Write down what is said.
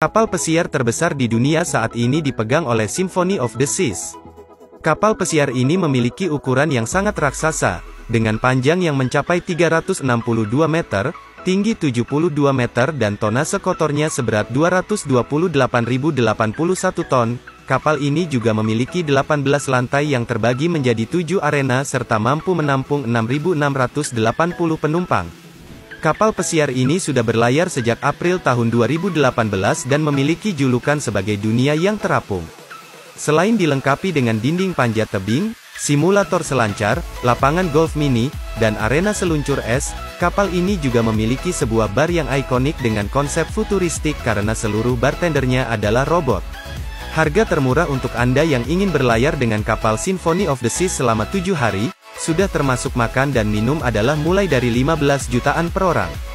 Kapal pesiar terbesar di dunia saat ini dipegang oleh Symphony of the Seas. Kapal pesiar ini memiliki ukuran yang sangat raksasa, dengan panjang yang mencapai 362 meter, tinggi 72 meter dan tonase kotornya seberat 228.081 ton. Kapal ini juga memiliki 18 lantai yang terbagi menjadi 7 arena serta mampu menampung 6.680 penumpang. Kapal pesiar ini sudah berlayar sejak April tahun 2018 dan memiliki julukan sebagai dunia yang terapung. Selain dilengkapi dengan dinding panjat tebing, simulator selancar, lapangan golf mini, dan arena seluncur es, kapal ini juga memiliki sebuah bar yang ikonik dengan konsep futuristik karena seluruh bartendernya adalah robot. Harga termurah untuk Anda yang ingin berlayar dengan kapal Symphony of the Seas selama 7 hari, sudah termasuk makan dan minum adalah mulai dari 15 jutaan per orang.